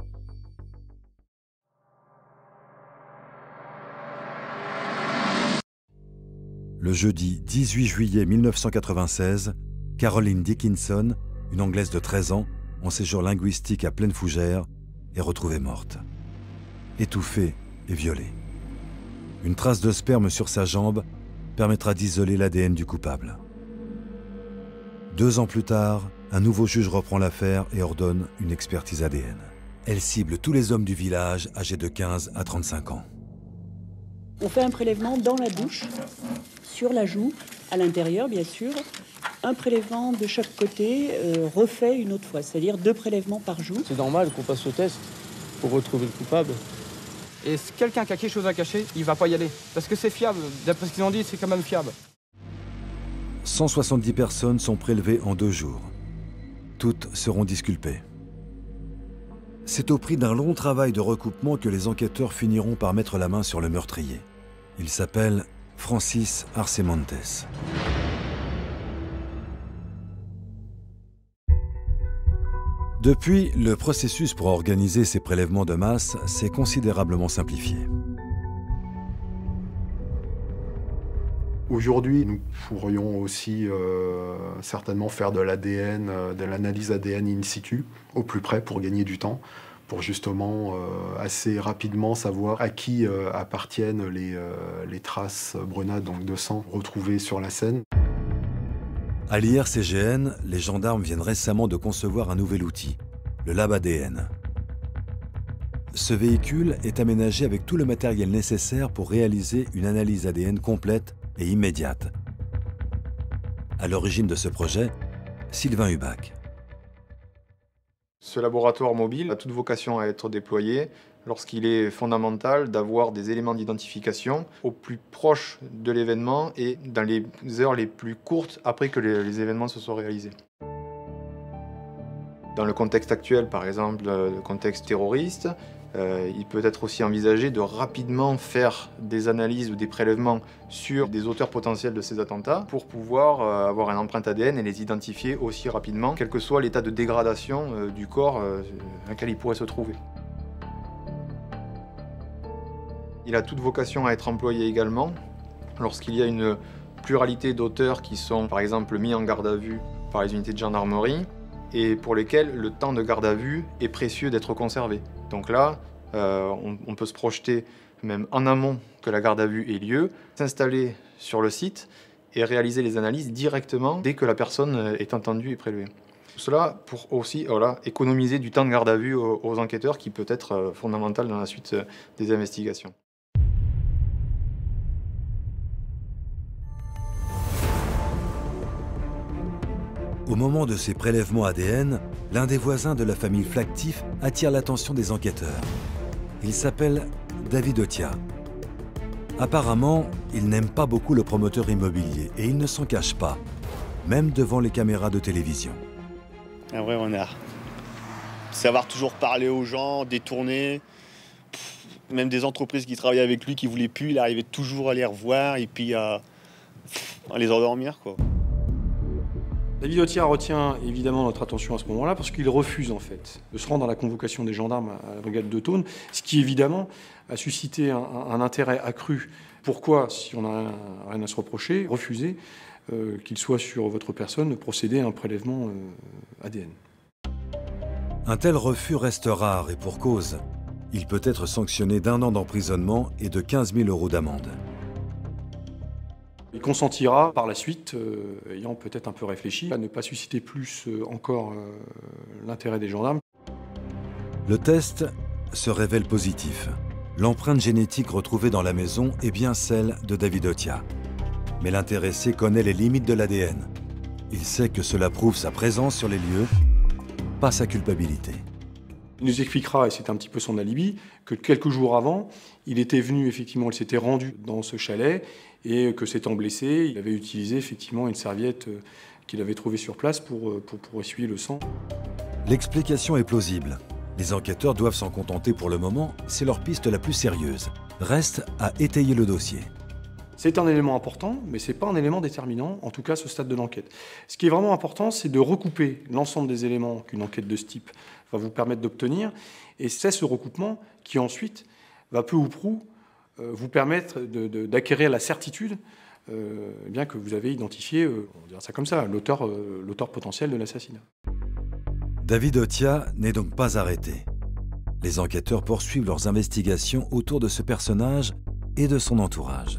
Le jeudi dix-huit juillet mille neuf cent quatre-vingt-seize, Caroline Dickinson, une Anglaise de treize ans, en séjour linguistique à Pleine Fougère, est retrouvée morte, étouffée et violée. Une trace de sperme sur sa jambe permettra d'isoler l'A D N du coupable. Deux ans plus tard, un nouveau juge reprend l'affaire et ordonne une expertise A D N. Elle cible tous les hommes du village âgés de quinze à trente-cinq ans. On fait un prélèvement dans la bouche, sur la joue, à l'intérieur bien sûr. Un prélèvement de chaque côté, euh, refait une autre fois, c'est-à-dire deux prélèvements par jour. C'est normal qu'on passe au test pour retrouver le coupable. Et si quelqu'un qui a quelque chose à cacher, il va pas y aller. Parce que c'est fiable, d'après ce qu'ils ont dit, c'est quand même fiable. cent soixante-dix personnes sont prélevées en deux jours. Toutes seront disculpées. C'est au prix d'un long travail de recoupement que les enquêteurs finiront par mettre la main sur le meurtrier. Il s'appelle Francis Arcemontes. Depuis, le processus pour organiser ces prélèvements de masse s'est considérablement simplifié. Aujourd'hui, nous pourrions aussi euh, certainement faire de l'A D N, euh, de l'analyse A D N in situ, au plus près, pour gagner du temps, pour justement euh, assez rapidement savoir à qui euh, appartiennent les, euh, les traces brunâtres, donc de sang, retrouvées sur la scène. À l'I R C G N, les gendarmes viennent récemment de concevoir un nouvel outil, le Lab A D N. Ce véhicule est aménagé avec tout le matériel nécessaire pour réaliser une analyse A D N complète et immédiate. À l'origine de ce projet, Sylvain Hubac. Ce laboratoire mobile a toute vocation à être déployé lorsqu'il est fondamental d'avoir des éléments d'identification au plus proche de l'événement et dans les heures les plus courtes après que les, les événements se soient réalisés. Dans le contexte actuel, par exemple, le contexte terroriste, euh, il peut être aussi envisagé de rapidement faire des analyses ou des prélèvements sur des auteurs potentiels de ces attentats pour pouvoir euh, avoir une empreinte A D N et les identifier aussi rapidement, quel que soit l'état de dégradation euh, du corps euh, dans lequel ils pourraient se trouver. Il a toute vocation à être employé également lorsqu'il y a une pluralité d'auteurs qui sont par exemple mis en garde à vue par les unités de gendarmerie et pour lesquels le temps de garde à vue est précieux d'être conservé. Donc là, euh, on, on peut se projeter même en amont que la garde à vue ait lieu, s'installer sur le site et réaliser les analyses directement dès que la personne est entendue et prélevée. Cela pour aussi voilà, économiser du temps de garde à vue aux, aux enquêteurs qui peut être fondamental dans la suite des investigations. Au moment de ces prélèvements A D N, l'un des voisins de la famille Flactif attire l'attention des enquêteurs. Il s'appelle David Otia. Apparemment, il n'aime pas beaucoup le promoteur immobilier et il ne s'en cache pas, même devant les caméras de télévision. Un vrai renard. Savoir toujours parler aux gens, détourner. Pff, même des entreprises qui travaillaient avec lui qui ne voulaient plus, il arrivait toujours à les revoir et puis à, à les endormir, quoi. David Otia retient évidemment notre attention à ce moment-là parce qu'il refuse en fait de se rendre à la convocation des gendarmes à la brigade de Thônes, ce qui évidemment a suscité un, un intérêt accru. Pourquoi, si on n'a rien à se reprocher, refuser euh, qu'il soit sur votre personne de procéder à un prélèvement euh, A D N. Un tel refus reste rare et pour cause. Il peut être sanctionné d'un an d'emprisonnement et de quinze mille euros d'amende. Il consentira par la suite, euh, ayant peut-être un peu réfléchi, à ne pas susciter plus euh, encore euh, l'intérêt des gendarmes. Le test se révèle positif. L'empreinte génétique retrouvée dans la maison est bien celle de David Otia. Mais l'intéressé connaît les limites de l'A D N. Il sait que cela prouve sa présence sur les lieux, pas sa culpabilité. Il nous expliquera, et c'est un petit peu son alibi, que quelques jours avant, il était venu, effectivement, il s'était rendu dans ce chalet et que s'étant blessé, il avait utilisé effectivement une serviette qu'il avait trouvée sur place pour, pour, pour essuyer le sang. L'explication est plausible. Les enquêteurs doivent s'en contenter pour le moment, c'est leur piste la plus sérieuse. Reste à étayer le dossier. C'est un élément important, mais ce n'est pas un élément déterminant, en tout cas à ce stade de l'enquête. Ce qui est vraiment important, c'est de recouper l'ensemble des éléments qu'une enquête de ce type va vous permettre d'obtenir, et c'est ce recoupement qui ensuite va peu ou prou euh, vous permettre d'acquérir la certitude euh, eh bien que vous avez identifié, euh, on dirait ça comme ça, l'auteur euh, l'auteur potentiel de l'assassinat. David Otia n'est donc pas arrêté. Les enquêteurs poursuivent leurs investigations autour de ce personnage et de son entourage.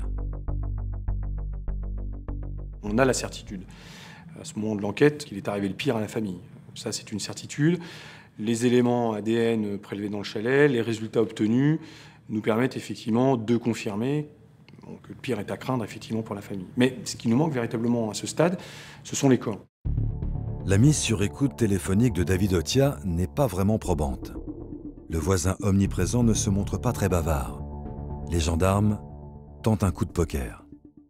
On a la certitude, à ce moment de l'enquête, qu'il est arrivé le pire à la famille. Ça, c'est une certitude. Les éléments A D N prélevés dans le chalet, les résultats obtenus, nous permettent effectivement de confirmer que le pire est à craindre effectivement pour la famille. Mais ce qui nous manque véritablement à ce stade, ce sont les corps. La mise sur écoute téléphonique de David Otia n'est pas vraiment probante. Le voisin omniprésent ne se montre pas très bavard. Les gendarmes tentent un coup de poker.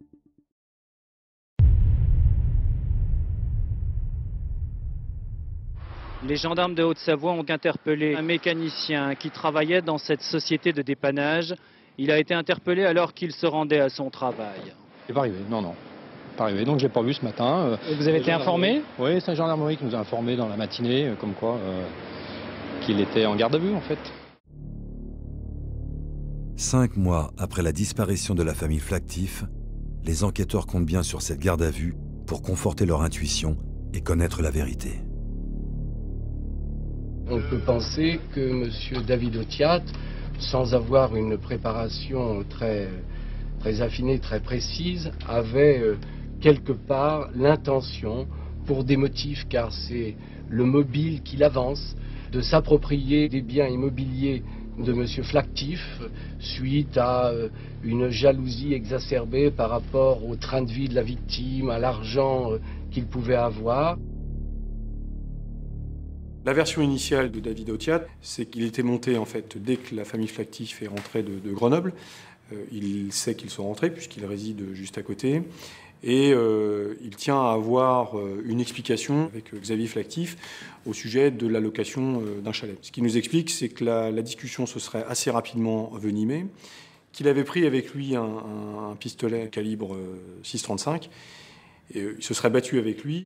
Les gendarmes de Haute-Savoie ont interpellé un mécanicien qui travaillait dans cette société de dépannage. Il a été interpellé alors qu'il se rendait à son travail. Il n'est pas arrivé, non, non. Pas arrivé, donc je ne l'ai pas vu ce matin. Et vous avez été informé? Oui, c'est la gendarmerie qui nous a informé dans la matinée, comme quoi euh, qu'il était en garde à vue en fait. Cinq mois après la disparition de la famille Flactif, les enquêteurs comptent bien sur cette garde à vue pour conforter leur intuition et connaître la vérité. On peut penser que M. David Otia, sans avoir une préparation très, très affinée, très précise, avait euh, quelque part l'intention, pour des motifs, car c'est le mobile qu'il avance, de s'approprier des biens immobiliers de M. Flactif suite à euh, une jalousie exacerbée par rapport au train de vie de la victime, à l'argent euh, qu'il pouvait avoir. La version initiale de David Otia, c'est qu'il était monté en fait dès que la famille Flactif est rentrée de, de Grenoble. Euh, il sait qu'ils sont rentrés puisqu'il réside juste à côté. Et euh, il tient à avoir euh, une explication avec Xavier Flactif au sujet de la location euh, d'un chalet. Ce qu'il nous explique, c'est que la, la discussion se serait assez rapidement envenimée, qu'il avait pris avec lui un, un, un pistolet calibre euh, six trente-cinq, et euh, il se serait battu avec lui.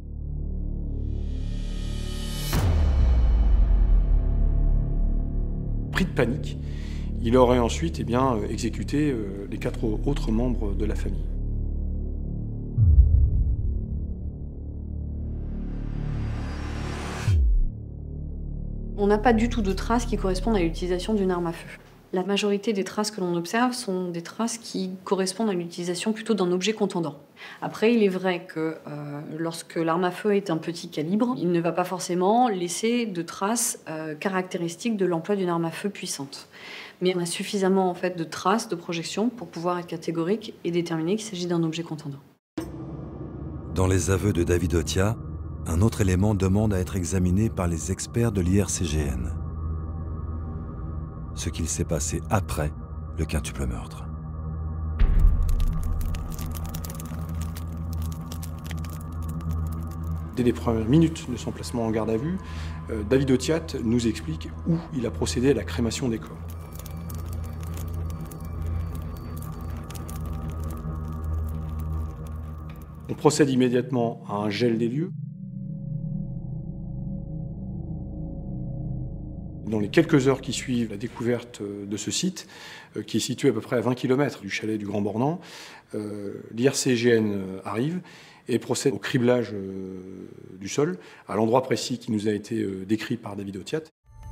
Pris de panique, il aurait ensuite eh bien, exécuté euh, les quatre autres membres de la famille. On n'a pas du tout de traces qui correspondent à l'utilisation d'une arme à feu. La majorité des traces que l'on observe sont des traces qui correspondent à l'utilisation plutôt d'un objet contondant. Après, il est vrai que euh, lorsque l'arme à feu est un petit calibre, il ne va pas forcément laisser de traces euh, caractéristiques de l'emploi d'une arme à feu puissante. Mais on a suffisamment en fait, de traces, de projections pour pouvoir être catégorique et déterminer qu'il s'agit d'un objet contondant. Dans les aveux de David Otia, un autre élément demande à être examiné par les experts de l'I R C G N. Ce qu'il s'est passé après le quintuple meurtre. Dès les premières minutes de son placement en garde à vue, euh, David Otia nous explique où il a procédé à la crémation des corps. On procède immédiatement à un gel des lieux. Dans les quelques heures qui suivent la découverte de ce site, euh, qui est situé à peu près à vingt kilomètres du chalet du Grand Bornand, euh, l'I R C G N arrive et procède au criblage euh, du sol, à l'endroit précis qui nous a été euh, décrit par David Otia.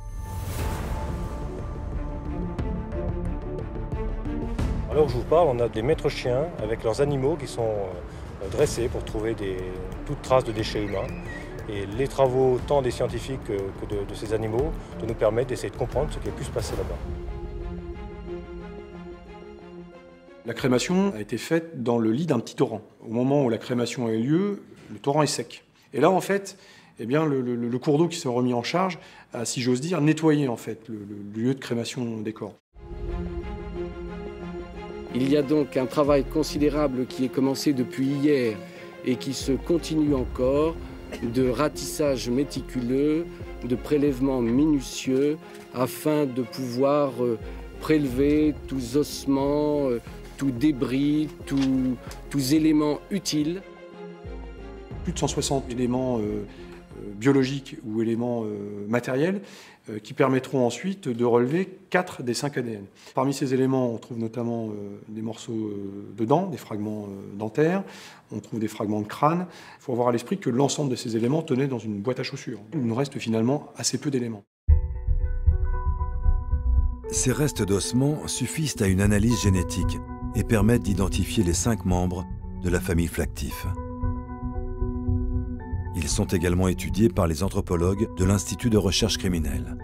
Alors que je vous parle, on a des maîtres chiens avec leurs animaux qui sont euh, dressés pour trouver des, toute trace de déchets humains. Et les travaux, tant des scientifiques que de, de ces animaux, de nous permettre d'essayer de comprendre ce qui a pu se passer là-bas. La crémation a été faite dans le lit d'un petit torrent. Au moment où la crémation a eu lieu, le torrent est sec. Et là, en fait, eh bien, le, le, le cours d'eau qui s'est remis en charge a, si j'ose dire, nettoyé en fait, le, le lieu de crémation des corps. Il y a donc un travail considérable qui est commencé depuis hier et qui se continue encore, de ratissage méticuleux, de prélèvements minutieux, afin de pouvoir euh, prélever tous ossements, euh, tous débris, tous, tous éléments utiles. Plus de cent soixante éléments euh, biologiques ou éléments euh, matériels euh, qui permettront ensuite de relever quatre des cinq A D N. Parmi ces éléments, on trouve notamment euh, des morceaux euh, de dents, des fragments euh, dentaires, on trouve des fragments de crâne. Il faut avoir à l'esprit que l'ensemble de ces éléments tenait dans une boîte à chaussures. Il nous reste finalement assez peu d'éléments. Ces restes d'ossements suffisent à une analyse génétique et permettent d'identifier les cinq membres de la famille Flactif. Ils sont également étudiés par les anthropologues de l'Institut de recherche criminelle.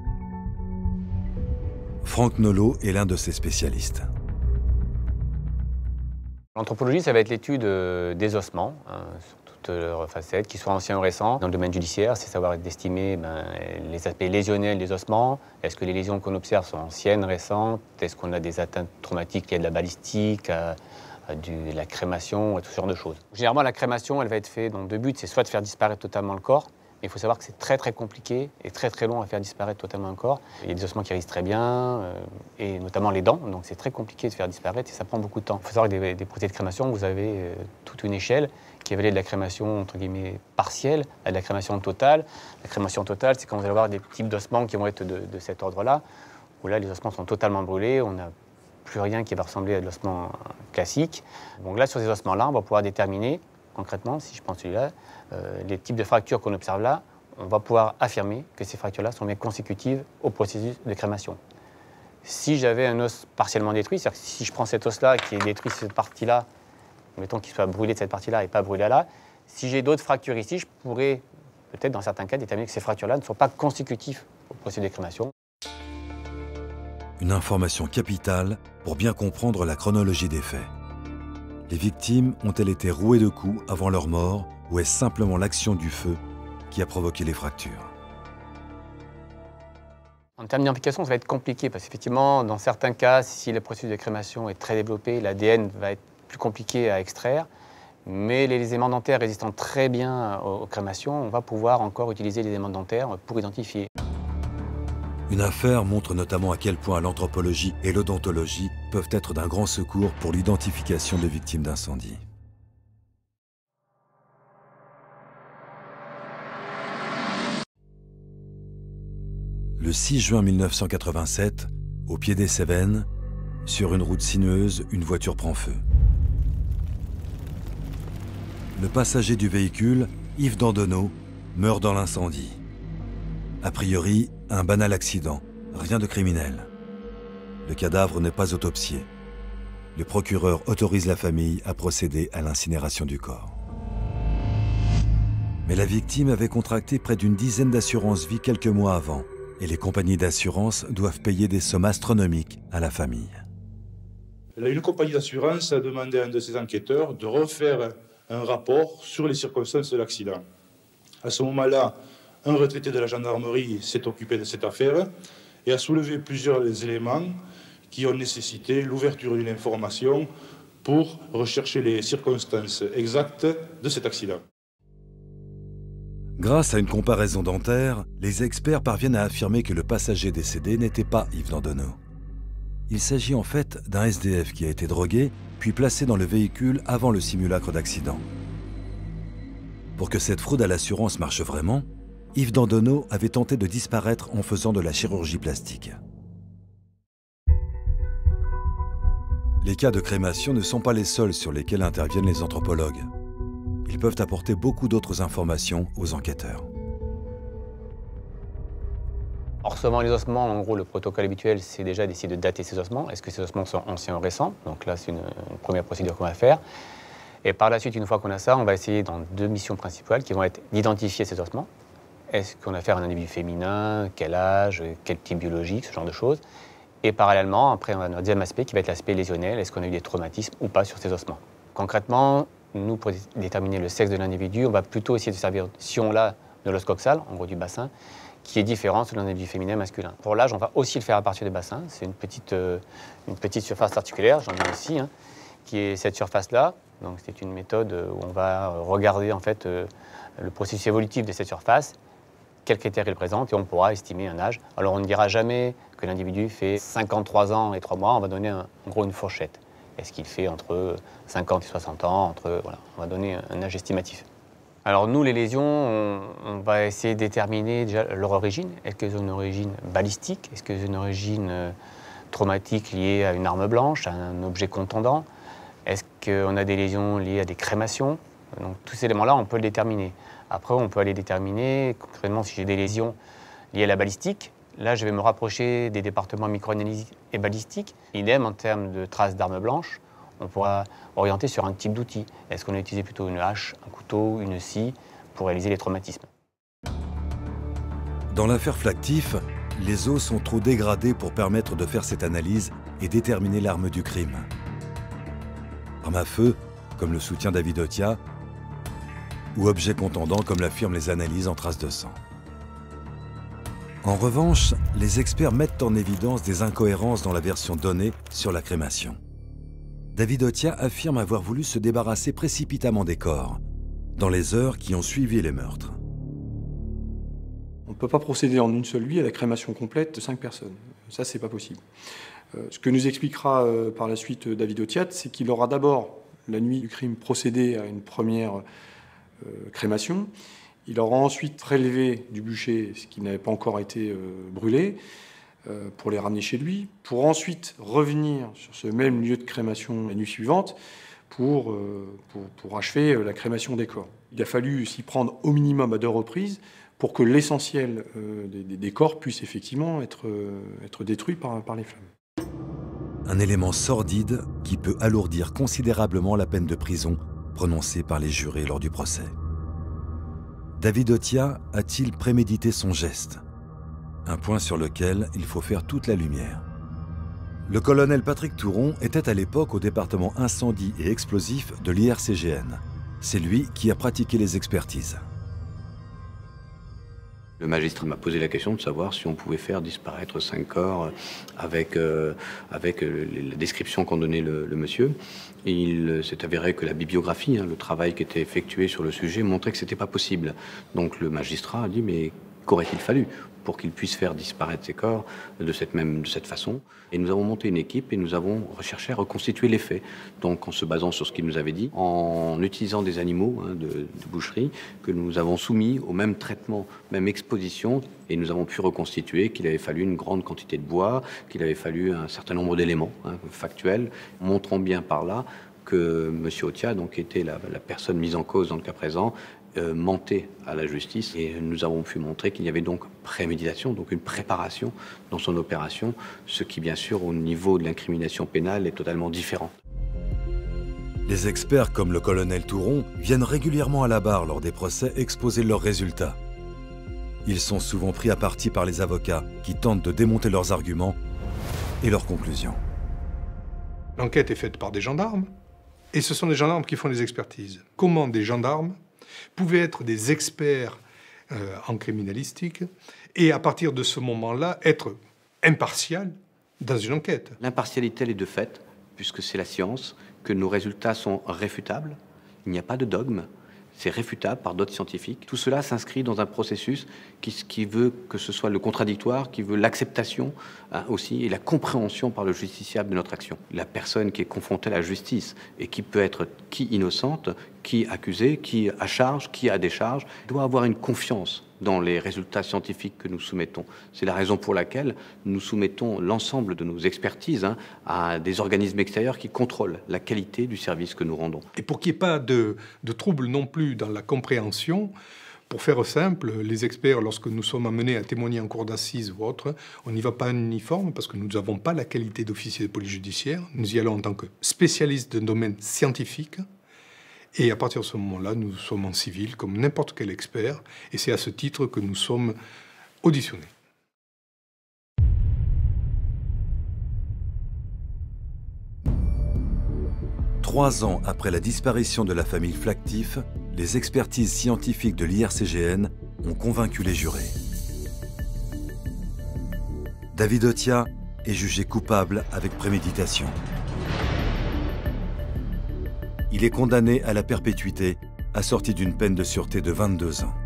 Franck Nolot est l'un de ces spécialistes. L'anthropologie, ça va être l'étude des ossements, hein, sur toutes leurs facettes, qu'ils soient anciens ou récents. Dans le domaine judiciaire, c'est savoir estimer ben, les aspects lésionnels des ossements. Est-ce que les lésions qu'on observe sont anciennes, récentes? Est-ce qu'on a des atteintes traumatiques liées à de la balistique, à, à du, de la crémation, à tout ce genre de choses. Généralement, la crémation, elle va être faite dans deux buts. C'est soit de faire disparaître totalement le corps, mais il faut savoir que c'est très très compliqué et très très long à faire disparaître totalement un corps. Il y a des ossements qui résistent très bien, euh, et notamment les dents, donc c'est très compliqué de faire disparaître et ça prend beaucoup de temps. Il faut savoir que des, des procédés de crémation, vous avez euh, toute une échelle qui va aller de la crémation entre guillemets partielle à de la crémation totale. La crémation totale, c'est quand vous allez avoir des types d'ossements qui vont être de, de cet ordre-là, où là les ossements sont totalement brûlés, on n'a plus rien qui va ressembler à de l'ossement classique. Donc là, sur ces ossements-là, on va pouvoir déterminer concrètement, si je prends celui-là, euh, les types de fractures qu'on observe là, on va pouvoir affirmer que ces fractures-là sont bien consécutives au processus de crémation. Si j'avais un os partiellement détruit, c'est-à-dire que si je prends cet os-là qui est détruit cette partie-là, mettons qu'il soit brûlé de cette partie-là et pas brûlé là, si j'ai d'autres fractures ici, je pourrais peut-être dans certains cas déterminer que ces fractures-là ne sont pas consécutives au processus de crémation. Une information capitale pour bien comprendre la chronologie des faits. Les victimes ont-elles été rouées de coups avant leur mort ou est-ce simplement l'action du feu qui a provoqué les fractures? En termes d'implication, ça va être compliqué parce qu'effectivement, dans certains cas, si le processus de crémation est très développé, l'A D N va être plus compliqué à extraire. Mais les éléments dentaires résistant très bien aux crémations, on va pouvoir encore utiliser les éléments dentaires pour identifier. Une affaire montre notamment à quel point l'anthropologie et l'odontologie peuvent être d'un grand secours pour l'identification de victimes d'incendie. Le six juin mille neuf cent quatre-vingt-sept, au pied des Cévennes, sur une route sinueuse, une voiture prend feu. Le passager du véhicule, Yves Dandonneau, meurt dans l'incendie. A priori, un banal accident, rien de criminel. Le cadavre n'est pas autopsié. Le procureur autorise la famille à procéder à l'incinération du corps. Mais la victime avait contracté près d'une dizaine d'assurances vie quelques mois avant, et les compagnies d'assurance doivent payer des sommes astronomiques à la famille. Une compagnie d'assurance a demandé à un de ses enquêteurs de refaire un rapport sur les circonstances de l'accident. À ce moment-là, un retraité de la gendarmerie s'est occupé de cette affaire et a soulevé plusieurs éléments qui ont nécessité l'ouverture d'une information pour rechercher les circonstances exactes de cet accident. Grâce à une comparaison dentaire, les experts parviennent à affirmer que le passager décédé n'était pas Yves Dandonneau. Il s'agit en fait d'un S D F qui a été drogué, puis placé dans le véhicule avant le simulacre d'accident. Pour que cette fraude à l'assurance marche vraiment, Yves Dandonneau avait tenté de disparaître en faisant de la chirurgie plastique. Les cas de crémation ne sont pas les seuls sur lesquels interviennent les anthropologues. Ils peuvent apporter beaucoup d'autres informations aux enquêteurs. En recevant les ossements, en gros, le protocole habituel, c'est déjà d'essayer de dater ces ossements. Est-ce que ces ossements sont anciens ou récents? Donc là, c'est une, une première procédure qu'on va faire. Et par la suite, une fois qu'on a ça, on va essayer dans deux missions principales qui vont être d'identifier ces ossements. Est-ce qu'on a affaire à un individu féminin? Quel âge? Quel type biologique? Ce genre de choses. Et parallèlement, après, on a notre deuxième aspect qui va être l'aspect lésionnel. Est-ce qu'on a eu des traumatismes ou pas sur ces ossements? Concrètement, nous, pour déterminer le sexe de l'individu, on va plutôt essayer de servir si on l'a de l'os coxal, en gros du bassin, qui est différent selon l'individu féminin et masculin. Pour l'âge, on va aussi le faire à partir du bassin. C'est une petite, euh, une petite surface articulaire, j'en ai ici, hein, qui est cette surface-là. Donc c'est une méthode où on va regarder en fait euh, le processus évolutif de cette surface, quels critères il présente, et on pourra estimer un âge. Alors on ne dira jamais que l'individu fait cinquante-trois ans et trois mois, on va donner un, en gros une fourchette. Est-ce qu'il fait entre cinquante et soixante ans, entre, voilà, on va donner un âge estimatif. Alors nous, les lésions, on, on va essayer de déterminer déjà leur origine. Est-ce qu'elles ont une origine balistique? Est-ce qu'elles ont une origine euh, traumatique liée à une arme blanche, à un objet contondant? Est-ce qu'on a des lésions liées à des crémations? Donc tous ces éléments-là, on peut le déterminer. Après, on peut aller déterminer, concrètement, si j'ai des lésions liées à la balistique. Là, je vais me rapprocher des départements microanalyse et balistique. Idem, en termes de traces d'armes blanches, on pourra orienter sur un type d'outil. Est-ce qu'on a utilisé plutôt une hache, un couteau, une scie pour réaliser les traumatismes? Dans l'affaire Flactif, les os sont trop dégradés pour permettre de faire cette analyse et déterminer l'arme du crime. Arme à feu, comme le soutient David Otia, ou objet contondant, comme l'affirment les analyses en traces de sang. En revanche, les experts mettent en évidence des incohérences dans la version donnée sur la crémation. David Otia affirme avoir voulu se débarrasser précipitamment des corps, dans les heures qui ont suivi les meurtres. On ne peut pas procéder en une seule nuit à la crémation complète de cinq personnes. Ça, c'est pas possible. Euh, ce que nous expliquera euh, par la suite euh, David Otia, c'est qu'il aura d'abord, la nuit du crime, procédé à une première euh, crémation. Il aura ensuite prélevé du bûcher ce qui n'avait pas encore été euh, brûlé euh, pour les ramener chez lui, pour ensuite revenir sur ce même lieu de crémation la nuit suivante pour, euh, pour, pour achever euh, la crémation des corps. Il a fallu s'y prendre au minimum à deux reprises pour que l'essentiel euh, des, des corps puisse effectivement être, euh, être détruit par, par les flammes. Un élément sordide qui peut alourdir considérablement la peine de prison prononcée par les jurés lors du procès. David Otia a-t-il prémédité son geste? Un point sur lequel il faut faire toute la lumière. Le colonel Patrick Touron était à l'époque au département incendie et explosifs de l'I R C G N. C'est lui qui a pratiqué les expertises. Le magistrat m'a posé la question de savoir si on pouvait faire disparaître cinq corps avec, euh, avec euh, la description qu'en donnait le, le monsieur. Et il s'est avéré que la bibliographie, hein, le travail qui était effectué sur le sujet, montrait que ce n'était pas possible. Donc le magistrat a dit, mais qu'aurait-il fallu pour qu'il puisse faire disparaître ces corps de cette, même, de cette façon? Et nous avons monté une équipe et nous avons recherché à reconstituer les faits. Donc en se basant sur ce qu'il nous avait dit, en utilisant des animaux hein, de, de boucherie que nous avons soumis au même traitement, même exposition, et nous avons pu reconstituer qu'il avait fallu une grande quantité de bois, qu'il avait fallu un certain nombre d'éléments hein, factuels, montrant bien par là que M. Otia, donc, était la, la personne mise en cause dans le cas présent, Euh, mentait à la justice, et nous avons pu montrer qu'il y avait donc préméditation, donc une préparation dans son opération, ce qui bien sûr au niveau de l'incrimination pénale est totalement différent. Les experts comme le colonel Touron viennent régulièrement à la barre lors des procès exposer leurs résultats. Ils sont souvent pris à partie par les avocats qui tentent de démonter leurs arguments et leurs conclusions. L'enquête est faite par des gendarmes, et ce sont des gendarmes qui font les expertises. Comment des gendarmes pouvaient être des experts euh, en criminalistique et à partir de ce moment-là être impartial dans une enquête? L'impartialité elle est de fait, puisque c'est la science, que nos résultats sont réfutables, il n'y a pas de dogme, c'est réfutable par d'autres scientifiques. Tout cela s'inscrit dans un processus qui, qui veut que ce soit le contradictoire, qui veut l'acceptation hein, aussi et la compréhension par le justiciable de notre action. La personne qui est confrontée à la justice et qui peut être qui innocente, qui accusée, qui à charge, qui à décharge, doit avoir une confiance dans les résultats scientifiques que nous soumettons. C'est la raison pour laquelle nous soumettons l'ensemble de nos expertises hein, à des organismes extérieurs qui contrôlent la qualité du service que nous rendons. Et pour qu'il n'y ait pas de, de trouble non plus dans la compréhension, pour faire simple, les experts, lorsque nous sommes amenés à témoigner en cour d'assises ou autre, on n'y va pas en uniforme parce que nous n'avons pas la qualité d'officier de police judiciaire. Nous y allons en tant que spécialistes d'un domaine scientifique. Et à partir de ce moment-là, nous sommes en civil, comme n'importe quel expert, et c'est à ce titre que nous sommes auditionnés. Trois ans après la disparition de la famille Flactif, les expertises scientifiques de l'I R C G N ont convaincu les jurés. David Otia est jugé coupable avec préméditation. Il est condamné à la perpétuité, assorti d'une peine de sûreté de vingt-deux ans.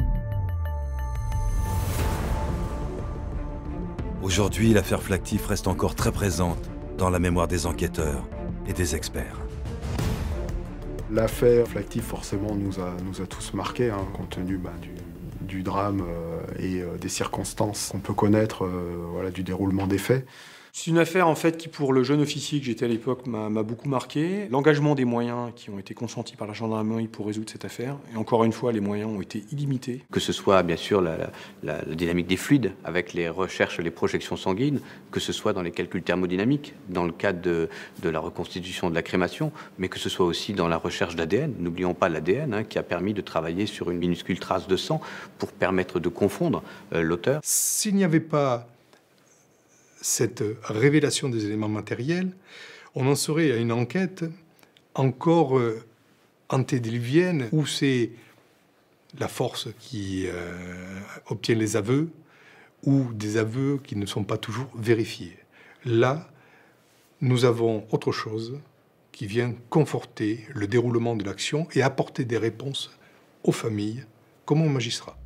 Aujourd'hui, l'affaire Flactif reste encore très présente dans la mémoire des enquêteurs et des experts. L'affaire Flactif, forcément, nous a, nous a tous marqués, hein, compte tenu bah, du, du drame euh, et euh, des circonstances qu'on peut connaître euh, voilà, du déroulement des faits. C'est une affaire en fait qui, pour le jeune officier que j'étais à l'époque, m'a beaucoup marqué. L'engagement des moyens qui ont été consentis par la gendarmerie pour résoudre cette affaire, et encore une fois, les moyens ont été illimités. Que ce soit bien sûr la, la, la dynamique des fluides avec les recherches, les projections sanguines, que ce soit dans les calculs thermodynamiques, dans le cadre de, de la reconstitution de la crémation, mais que ce soit aussi dans la recherche d'A D N. N'oublions pas l'A D N hein, qui a permis de travailler sur une minuscule trace de sang pour permettre de confondre euh, l'auteur. S'il n'y avait pas cette révélation des éléments matériels, on en serait à une enquête encore euh, antédiluvienne, où c'est la force qui euh, obtient les aveux, ou des aveux qui ne sont pas toujours vérifiés. Là, nous avons autre chose qui vient conforter le déroulement de l'action et apporter des réponses aux familles comme aux magistrats.